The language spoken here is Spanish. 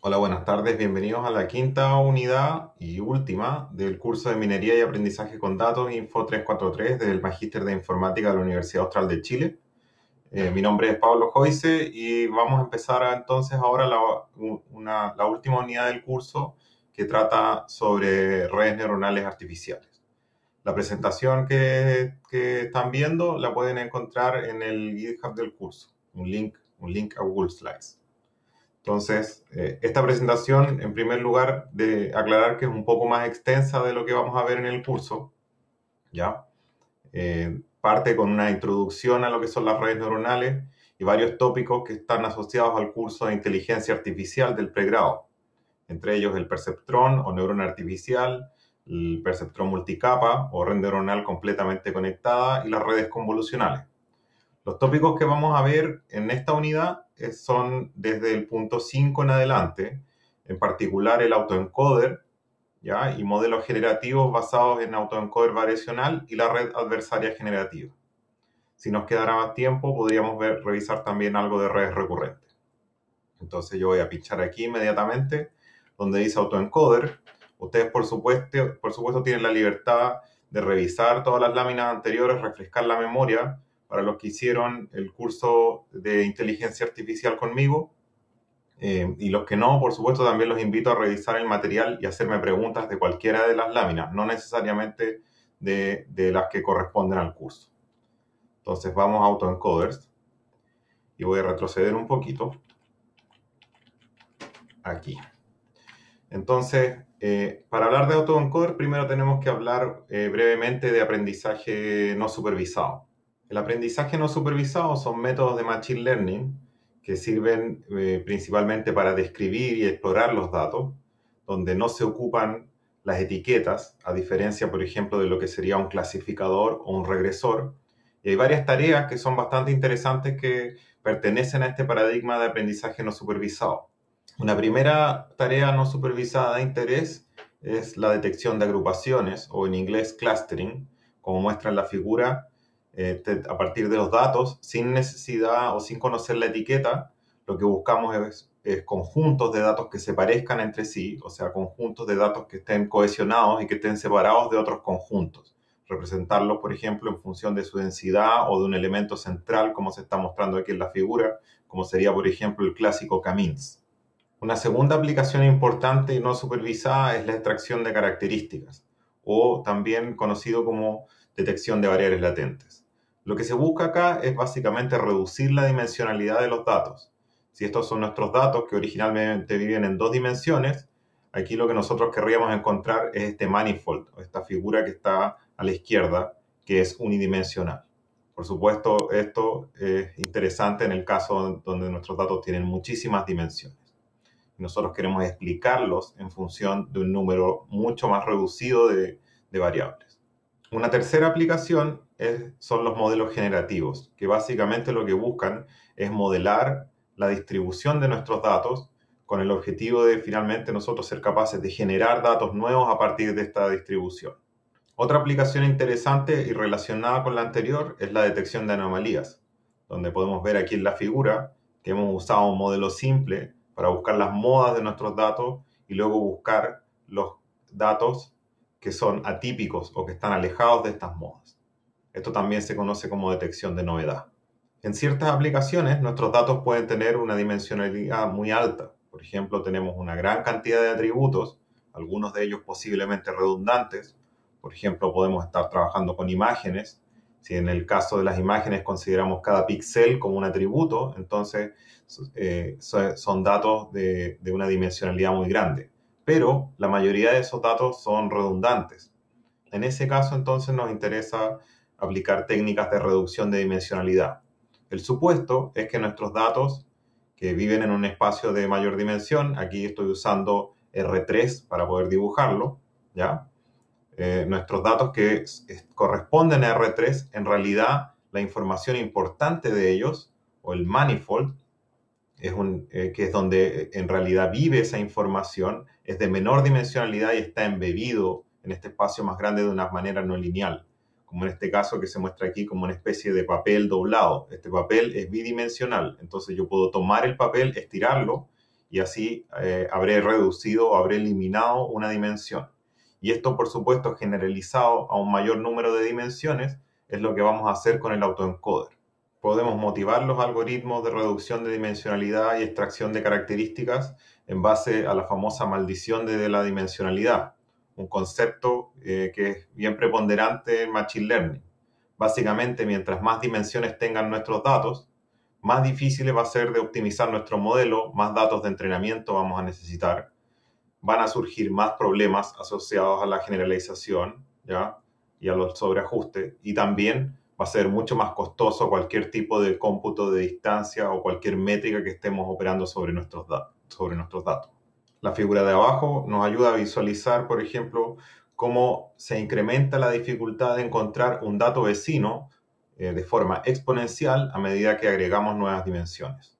Hola, buenas tardes. Bienvenidos a la quinta unidad y última del curso de Minería y Aprendizaje con Datos Info 343 del Magíster de Informática de la Universidad Austral de Chile. Mi nombre es Pablo Joyce y vamos a empezar entonces ahora la última unidad del curso que trata sobre redes neuronales artificiales. La presentación que están viendo la pueden encontrar en el GitHub del curso, un link a Google Slides. Entonces, esta presentación, en primer lugar, de aclarar que es un poco más extensa de lo que vamos a ver en el curso, ¿ya? Parte con una introducción a lo que son las redes neuronales y varios tópicos que están asociados al curso de inteligencia artificial del pregrado, entre ellos el perceptrón o neurona artificial, el perceptrón multicapa o red neuronal completamente conectada y las redes convolucionales. Los tópicos que vamos a ver en esta unidad son desde el punto 5 en adelante, en particular el autoencoder, ¿ya? Y modelos generativos basados en autoencoder variacional y la red adversaria generativa. Si nos quedara más tiempo, podríamos revisar también algo de redes recurrentes. Entonces yo voy a pinchar aquí inmediatamente, donde dice autoencoder. Ustedes, por supuesto, tienen la libertad de revisar todas las láminas anteriores, refrescar la memoria, para los que hicieron el curso de inteligencia artificial conmigo. Y los que no, por supuesto, también los invito a revisar el material y hacerme preguntas de cualquiera de las láminas, no necesariamente de las que corresponden al curso. Entonces vamos a autoencoders y voy a retroceder un poquito aquí. Entonces, para hablar de autoencoder, primero tenemos que hablar brevemente de aprendizaje no supervisado. El aprendizaje no supervisado son métodos de Machine Learning que sirven principalmente para describir y explorar los datos, donde no se ocupan las etiquetas, a diferencia, por ejemplo, de lo que sería un clasificador o un regresor. Y hay varias tareas que son bastante interesantes que pertenecen a este paradigma de aprendizaje no supervisado. Una primera tarea no supervisada de interés es la detección de agrupaciones, o en inglés clustering, como muestra en la figura. A partir de los datos, sin necesidad o sin conocer la etiqueta, lo que buscamos es conjuntos de datos que se parezcan entre sí, o sea, conjuntos de datos que estén cohesionados y que estén separados de otros conjuntos. Representarlos, por ejemplo, en función de su densidad o de un elemento central, como se está mostrando aquí en la figura, como sería, por ejemplo, el clásico K-means. Una segunda aplicación importante y no supervisada es la extracción de características, o también conocido como detección de variables latentes. Lo que se busca acá es básicamente reducir la dimensionalidad de los datos. Si estos son nuestros datos que originalmente viven en dos dimensiones, aquí lo que nosotros querríamos encontrar es este manifold, o esta figura que está a la izquierda, que es unidimensional. Por supuesto, esto es interesante en el caso donde nuestros datos tienen muchísimas dimensiones. Nosotros queremos explicarlos en función de un número mucho más reducido de variables. Una tercera aplicación son los modelos generativos, que básicamente lo que buscan es modelar la distribución de nuestros datos con el objetivo de finalmente nosotros ser capaces de generar datos nuevos a partir de esta distribución. Otra aplicación interesante y relacionada con la anterior es la detección de anomalías, donde podemos ver aquí en la figura que hemos usado un modelo simple para buscar las modas de nuestros datos y luego buscar los datos que son atípicos o que están alejados de estas modas. Esto también se conoce como detección de novedad. En ciertas aplicaciones, nuestros datos pueden tener una dimensionalidad muy alta. Por ejemplo, tenemos una gran cantidad de atributos, algunos de ellos posiblemente redundantes. Por ejemplo, podemos estar trabajando con imágenes. Si en el caso de las imágenes consideramos cada píxel como un atributo, entonces son datos de una dimensionalidad muy grande. Pero la mayoría de esos datos son redundantes. En ese caso, entonces, nos interesa aplicar técnicas de reducción de dimensionalidad. El supuesto es que nuestros datos que viven en un espacio de mayor dimensión, aquí estoy usando R3 para poder dibujarlo, ¿ya? Nuestros datos que corresponden a R3, en realidad la información importante de ellos, o el manifold, que es donde en realidad vive esa información, es de menor dimensionalidad y está embebido en este espacio más grande de una manera no lineal, como en este caso que se muestra aquí como una especie de papel doblado. Este papel es bidimensional, entonces yo puedo tomar el papel, estirarlo y así habré reducido o habré eliminado una dimensión. Y esto, por supuesto, generalizado a un mayor número de dimensiones, es lo que vamos a hacer con el autoencoder. Podemos motivar los algoritmos de reducción de dimensionalidad y extracción de características en base a la famosa maldición de la dimensionalidad, un concepto que es bien preponderante en Machine Learning. Básicamente, mientras más dimensiones tengan nuestros datos, más difícil va a ser de optimizar nuestro modelo, más datos de entrenamiento vamos a necesitar, van a surgir más problemas asociados a la generalización, ¿ya? Y a los sobreajustes, y también va a ser mucho más costoso cualquier tipo de cómputo de distancia o cualquier métrica que estemos operando sobre nuestros datos. La figura de abajo nos ayuda a visualizar, por ejemplo, cómo se incrementa la dificultad de encontrar un dato vecino de forma exponencial a medida que agregamos nuevas dimensiones.